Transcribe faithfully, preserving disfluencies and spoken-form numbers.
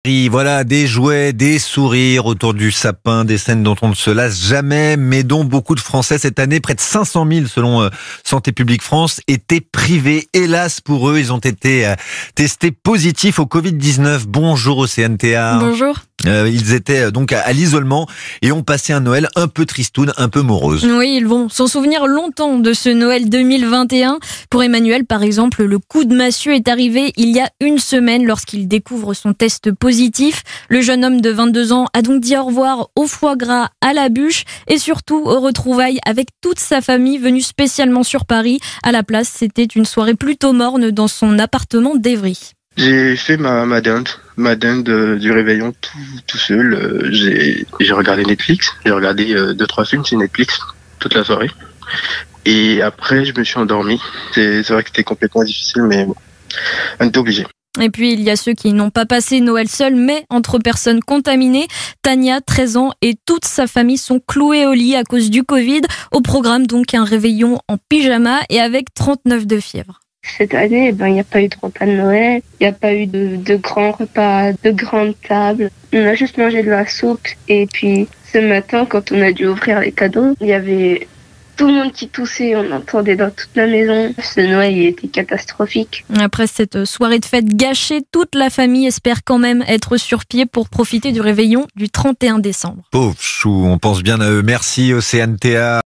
Et voilà, des jouets, des sourires autour du sapin, des scènes dont on ne se lasse jamais, mais dont beaucoup de Français cette année, près de cinq cent mille selon euh, Santé publique France, étaient privés. Hélas pour eux, ils ont été euh, testés positifs au covid dix-neuf. Bonjour Océane Théard. Bonjour. Euh, ils étaient donc à, à l'isolement et ont passé un Noël un peu tristoun, un peu morose. Oui, ils vont s'en souvenir longtemps de ce Noël deux mille vingt et un. Pour Emmanuel, par exemple, le coup de massue est arrivé il y a une semaine lorsqu'il découvre son test positif. Le jeune homme de vingt-deux ans a donc dit au revoir au foie gras, à la bûche et surtout aux retrouvailles avec toute sa famille venue spécialement sur Paris. À la place, c'était une soirée plutôt morne dans son appartement d'Evry. J'ai fait ma, ma dinde, ma dinde euh, du réveillon tout, tout seul. Euh, j'ai, j'ai regardé Netflix, j'ai regardé euh, deux trois films sur Netflix toute la soirée. Et après, je me suis endormi. C'est, c'est vrai que c'était complètement difficile, mais bon, on était obligé. Et puis, il y a ceux qui n'ont pas passé Noël seuls, mais entre personnes contaminées. Tania, treize ans, et toute sa famille sont cloués au lit à cause du Covid. Au programme, donc, un réveillon en pyjama et avec trente-neuf de fièvre. Cette année, ben, il n'y a pas eu de repas de Noël, il n'y a pas eu de, de grands repas, de grandes tables. On a juste mangé de la soupe. Et puis, ce matin, quand on a dû ouvrir les cadeaux, il y avait tout le monde qui toussait, on entendait dans toute la maison. Ce Noël, il était catastrophique. Après cette soirée de fête gâchée, toute la famille espère quand même être sur pied pour profiter du réveillon du trente et un décembre. Pauvre chou, on pense bien à eux. Merci Océane Théard.